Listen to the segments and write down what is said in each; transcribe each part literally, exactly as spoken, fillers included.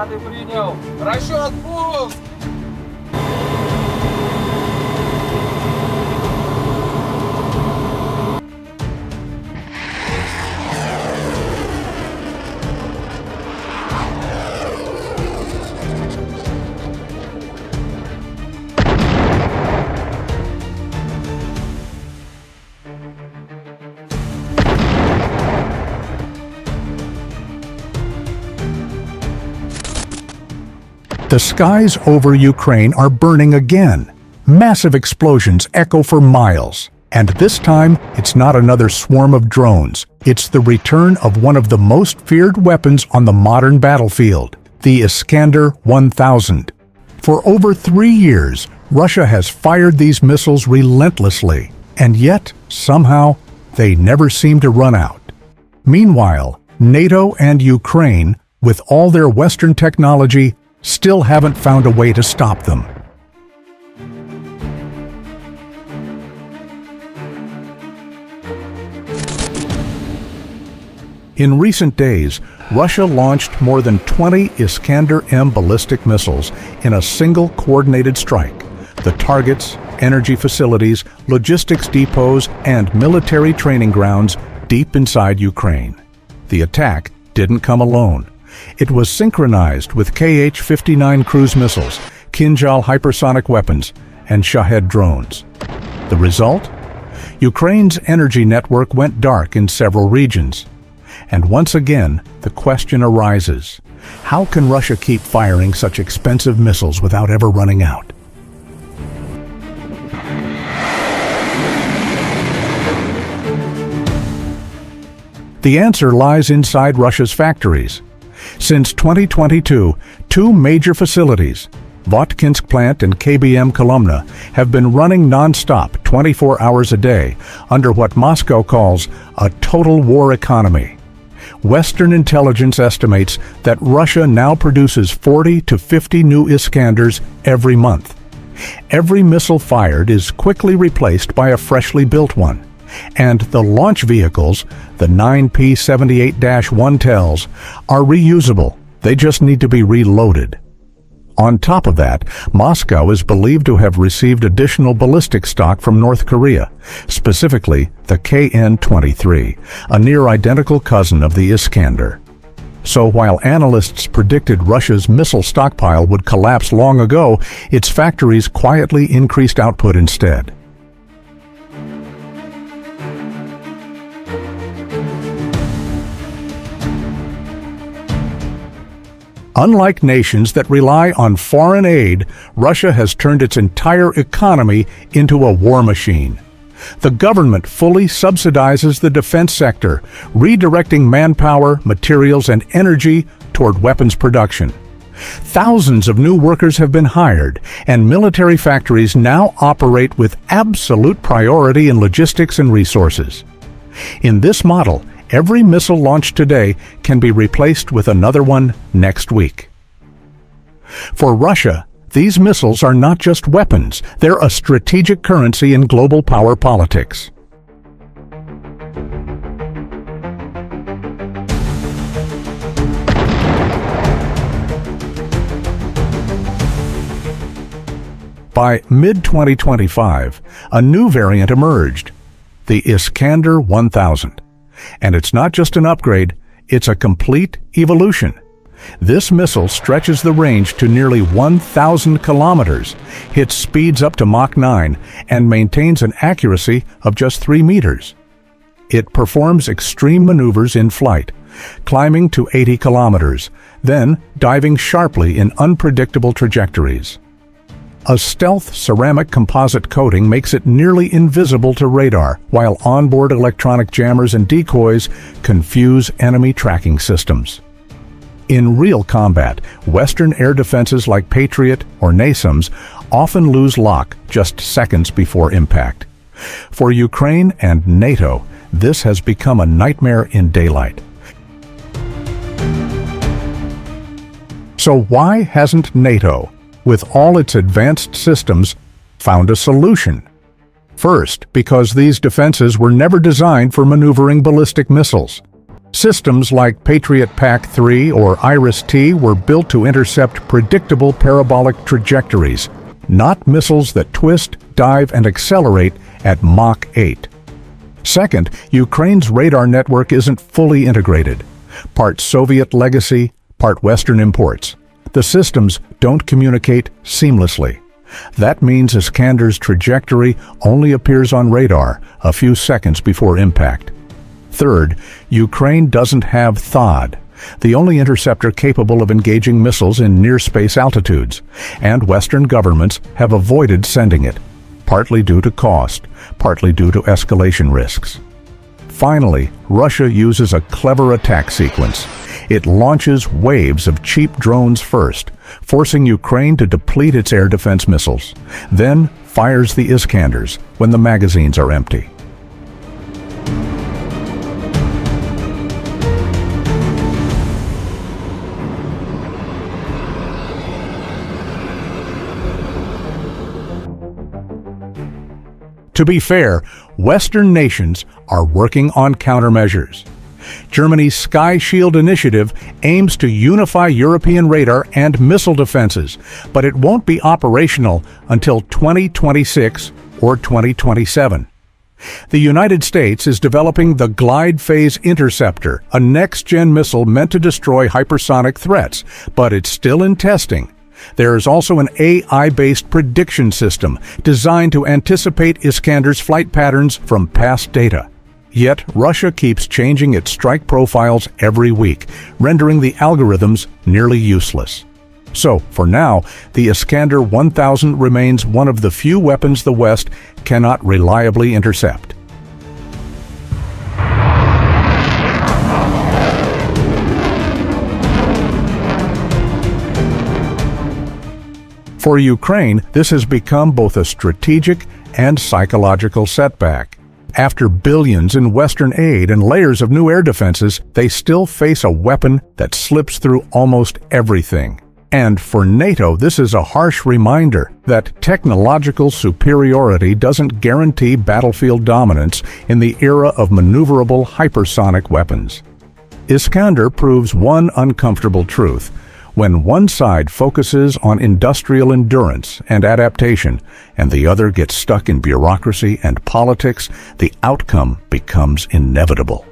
Пятый принял. Расчет пуск! The skies over Ukraine are burning again. Massive explosions echo for miles. And this time, it's not another swarm of drones. It's the return of one of the most feared weapons on the modern battlefield, the Iskander one thousand. For over three years, Russia has fired these missiles relentlessly, and yet, somehow, they never seem to run out. Meanwhile, NATO and Ukraine, with all their Western technology, still haven't found a way to stop them. In recent days, Russia launched more than twenty Iskander-m ballistic missiles in a single coordinated strike. The targets, energy facilities, logistics depots, and military training grounds deep inside Ukraine. The attack didn't come alone. It was synchronized with K H fifty-nine cruise missiles, Kinjal hypersonic weapons, and Shahed drones. The result? Ukraine's energy network went dark in several regions. And once again, the question arises, how can Russia keep firing such expensive missiles without ever running out? The answer lies inside Russia's factories. Since twenty twenty-two, two major facilities, Votkinsk plant and K B M Kolomna, have been running non-stop twenty-four hours a day under what Moscow calls a total war economy. Western intelligence estimates that Russia now produces forty to fifty new Iskanders every month. Every missile fired is quickly replaced by a freshly built one. And the launch vehicles, the nine P seventy-eight dash one TELs, are reusable. They just need to be reloaded. On top of that, Moscow is believed to have received additional ballistic stock from North Korea, specifically the K N twenty-three, a near-identical cousin of the Iskander. So while analysts predicted Russia's missile stockpile would collapse long ago, its factories quietly increased output instead. Unlike nations that rely on foreign aid, Russia has turned its entire economy into a war machine. The government fully subsidizes the defense sector, redirecting manpower, materials, and energy toward weapons production. Thousands of new workers have been hired, and military factories now operate with absolute priority in logistics and resources. In this model, every missile launched today can be replaced with another one next week. For Russia, these missiles are not just weapons, they're a strategic currency in global power politics. By mid twenty twenty-five, a new variant emerged, the Iskander one thousand. And it's not just an upgrade, it's a complete evolution. This missile stretches the range to nearly one thousand kilometers, hits speeds up to Mach nine, and maintains an accuracy of just three meters. It performs extreme maneuvers in flight, climbing to eighty kilometers, then diving sharply in unpredictable trajectories. A stealth ceramic composite coating makes it nearly invisible to radar, while onboard electronic jammers and decoys confuse enemy tracking systems. In real combat, Western air defenses like Patriot or NASAMS often lose lock just seconds before impact. For Ukraine and NATO, this has become a nightmare in daylight. So why hasn't NATO, with all its advanced systems, found a solution? First, because these defenses were never designed for maneuvering ballistic missiles. Systems like Patriot P A C three or IRIS-T were built to intercept predictable parabolic trajectories, not missiles that twist, dive, and accelerate at Mach eight. Second, Ukraine's radar network isn't fully integrated. Part Soviet legacy, part Western imports. The systems don't communicate seamlessly. That means Iskander's trajectory only appears on radar a few seconds before impact. Third, Ukraine doesn't have T H A D, the only interceptor capable of engaging missiles in near-space altitudes, and Western governments have avoided sending it, partly due to cost, partly due to escalation risks. Finally, Russia uses a clever attack sequence. It launches waves of cheap drones first, forcing Ukraine to deplete its air defense missiles, then fires the Iskanders when the magazines are empty. To be fair, Western nations are working on countermeasures. Germany's Sky Shield initiative aims to unify European radar and missile defenses, but it won't be operational until twenty twenty-six or twenty twenty-seven. The United States is developing the Glide Phase Interceptor, a next-gen missile meant to destroy hypersonic threats, but it's still in testing. There is also an A I-based prediction system designed to anticipate Iskander's flight patterns from past data. Yet, Russia keeps changing its strike profiles every week, rendering the algorithms nearly useless. So, for now, the Iskander one thousand remains one of the few weapons the West cannot reliably intercept. For Ukraine, this has become both a strategic and psychological setback. After billions in Western aid and layers of new air defenses, they still face a weapon that slips through almost everything. And for NATO, this is a harsh reminder that technological superiority doesn't guarantee battlefield dominance in the era of maneuverable hypersonic weapons. Iskander proves one uncomfortable truth. When one side focuses on industrial endurance and adaptation, and the other gets stuck in bureaucracy and politics, the outcome becomes inevitable.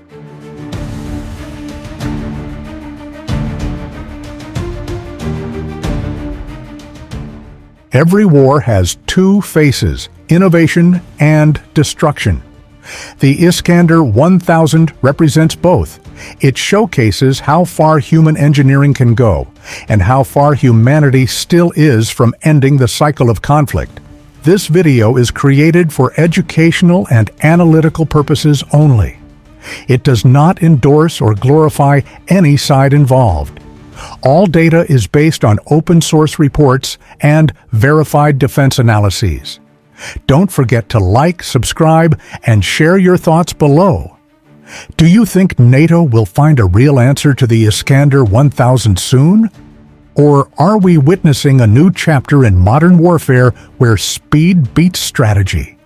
Every war has two faces, innovation and destruction. The Iskander one thousand represents both. It showcases how far human engineering can go, and how far humanity still is from ending the cycle of conflict. This video is created for educational and analytical purposes only. It does not endorse or glorify any side involved. All data is based on open-source reports and verified defense analyses. Don't forget to like, subscribe, and share your thoughts below. Do you think NATO will find a real answer to the Iskander one thousand soon? Or are we witnessing a new chapter in modern warfare where speed beats strategy?